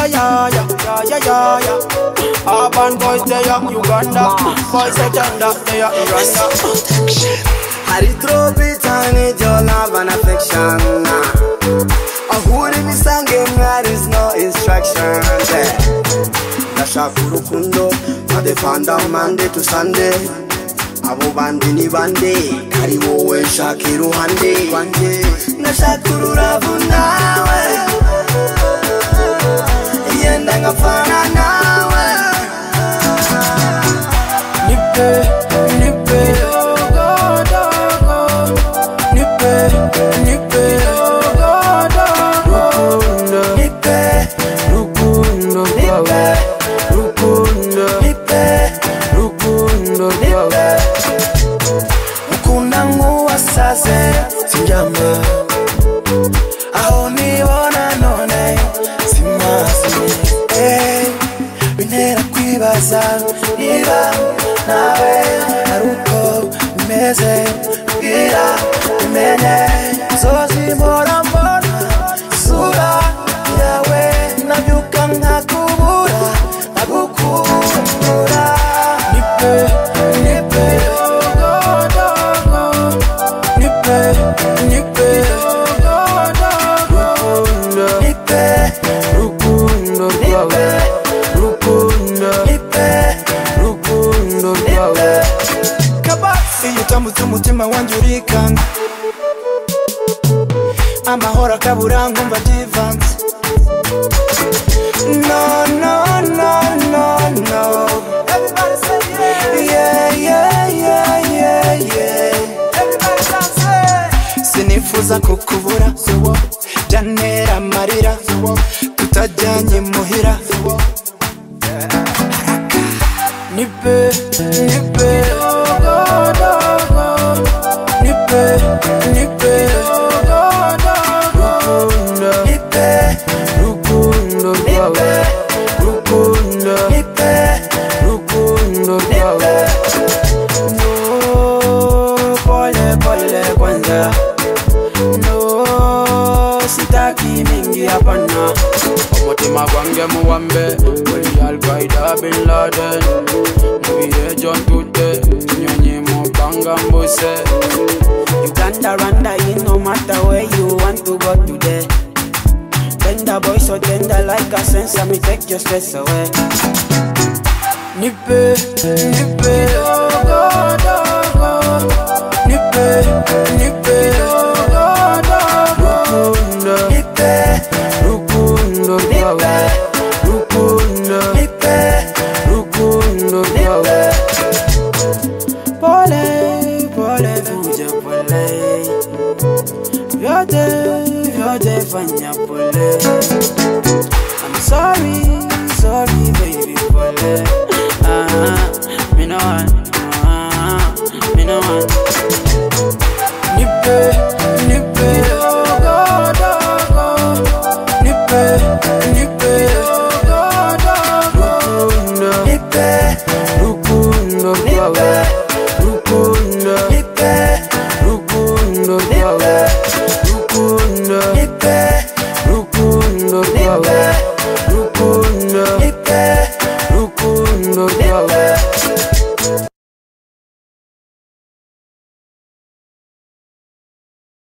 Urban boys they are Uganda, boys they tender they are Uganda. Hari tropi tani your love and affection. Ahuri nisange there is no instructions. Nashakuru kundo, nadefanda Monday to Sunday. Abo bandi ni bande, kari wowe shakiru hande. Nashakuru ravu nawe, yenda ngafana nawe. Nipe, dogo, nipe, dogo, nipe, rukundo, ukunda nguwasaze sinjama aho nibona none simazi bintera kwibaza niba nawe aruko bimeze bwira bimenye zozimora mbona sura yawe nabyuka nkakubura nkagukura. Nipe, umutima wanjye urikanga amahoro akabura nkumva divanze. No everybody say yeah. Everybody dance. Sinifuza kukubura byantera amarira tutajyanye muhira. Nipe, pole kwanza. No, sitaki mingi hapana. Umutima gwange muwambe, wali Al-Qaeda Bin Laden. Mubiye John Tute, nyonyi mubanga mbuse. Uganda, Rwanda, no matter where you want to go today. Tender boy so tender like a sense, me take your stress away. Nipe, dogo, nipe, pole, fuja pole. Vyote fanya pole. I'm sorry baby pole.